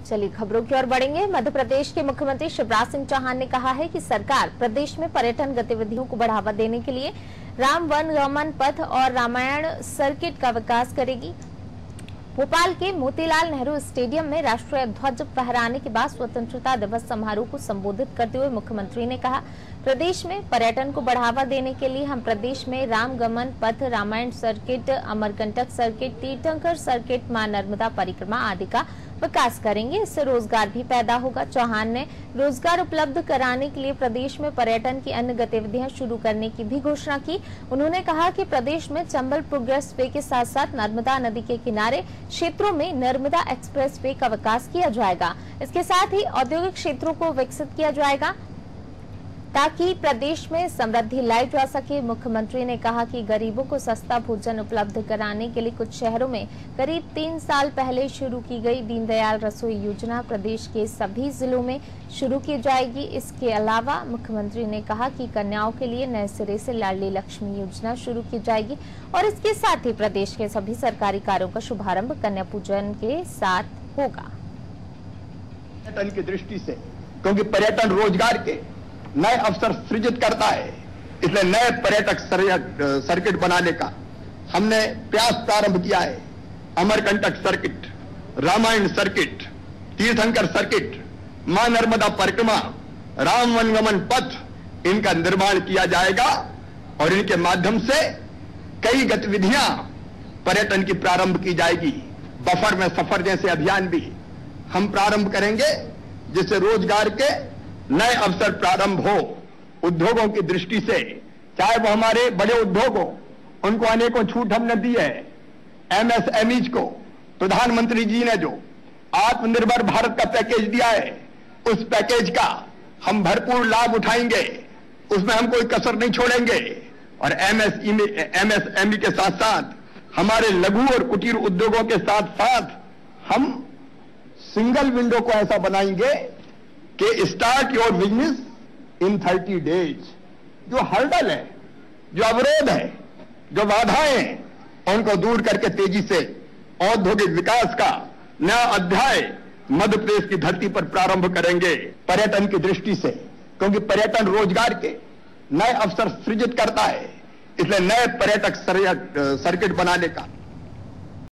चलिए खबरों की ओर बढ़ेंगे। मध्य प्रदेश के मुख्यमंत्री शिवराज सिंह चौहान ने कहा है कि सरकार प्रदेश में पर्यटन गतिविधियों को बढ़ावा देने के लिए राम वन गमन पथ और रामायण सर्किट का विकास करेगी। भोपाल के मोतीलाल नेहरू स्टेडियम में राष्ट्रीय ध्वज फहराने के बाद स्वतंत्रता दिवस समारोह को संबोधित करते हुए मुख्यमंत्री ने कहा, प्रदेश में पर्यटन को बढ़ावा देने के लिए हम प्रदेश में Ram Gaman Path, Ramayan circuit, Amarkantak circuit, Tirthankar circuit, मां नर्मदा परिक्रमा आदि का विकास करेंगे। इससे रोजगार भी पैदा होगा। चौहान ने रोजगार उपलब्ध कराने के लिए प्रदेश में पर्यटन की अन्य गतिविधियां शुरू करने की भी घोषणा की। उन्होंने कहा कि प्रदेश में चंबल प्रोग्रेस वे के साथ साथ नर्मदा नदी के किनारे क्षेत्रों में नर्मदा एक्सप्रेस वे का विकास किया जाएगा। इसके साथ ही औद्योगिक क्षेत्रों को विकसित किया जाएगा ताकि प्रदेश में समृद्धि लाई जा सके। मुख्यमंत्री ने कहा कि गरीबों को सस्ता भोजन उपलब्ध कराने के लिए कुछ शहरों में करीब 3 साल पहले शुरू की गई दीनदयाल रसोई योजना प्रदेश के सभी जिलों में शुरू की जाएगी। इसके अलावा मुख्यमंत्री ने कहा कि कन्याओं के लिए नए सिरे से लाडली लक्ष्मी योजना शुरू की जाएगी और इसके साथ ही प्रदेश के सभी सरकारी कार्यों का शुभारंभ कन्या पूजन के साथ होगा। पर्यटन की दृष्टि से, क्योंकि पर्यटन रोजगार के नए अवसर सृजित करता है, इसलिए नए पर्यटक सर्किट बनाने का हमने प्रयास प्रारंभ किया है। Amarkantak circuit, Ramayan circuit, Tirthankar circuit, मां नर्मदा परिक्रमा, राम वनगमन पथ, इनका निर्माण किया जाएगा और इनके माध्यम से कई गतिविधियां पर्यटन की प्रारंभ की जाएगी। बफर में सफर जैसे अभियान भी हम प्रारंभ करेंगे, जिससे रोजगार के नए अवसर प्रारंभ हो। उद्योगों की दृष्टि से, चाहे वो हमारे बड़े उद्योग हो, उनको अनेकों छूट हमने दी है। एमएसएमईज को प्रधानमंत्री जी ने जो आत्मनिर्भर भारत का पैकेज दिया है, उस पैकेज का हम भरपूर लाभ उठाएंगे, उसमें हम कोई कसर नहीं छोड़ेंगे। और एमएसएमई के साथ साथ हमारे लघु और कुटीर उद्योगों के साथ साथ हम सिंगल विंडो को ऐसा बनाएंगे कि start your business in 30 days. जो हर्डल है, जो अवरोध है, जो बाधाएं हैं, उनको दूर करके तेजी से औद्योगिक विकास का नया अध्याय मध्य प्रदेश की धरती पर प्रारंभ करेंगे। पर्यटन की दृष्टि से, क्योंकि पर्यटन रोजगार के नए अवसर सृजित करता है, इसलिए नए पर्यटक सर्किट बनाने का